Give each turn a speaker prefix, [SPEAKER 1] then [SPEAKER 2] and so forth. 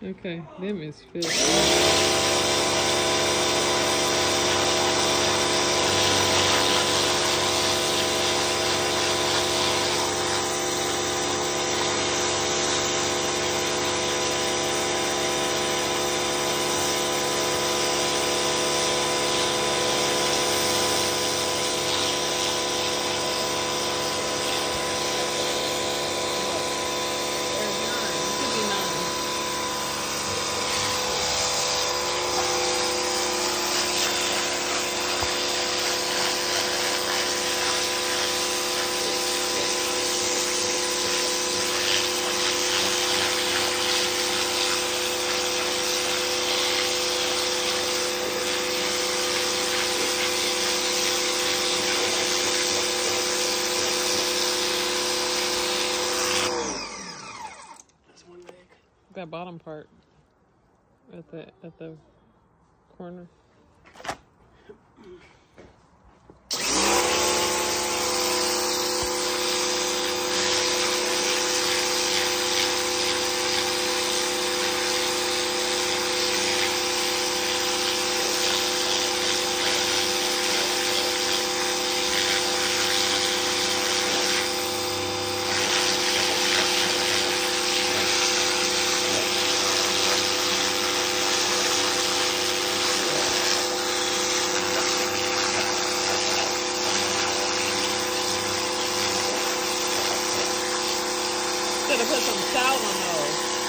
[SPEAKER 1] Okay, them is fish. There's nine. It could be nine.
[SPEAKER 2] That's one leg.
[SPEAKER 1] That bottom part at the corner. Should have put some salt on those.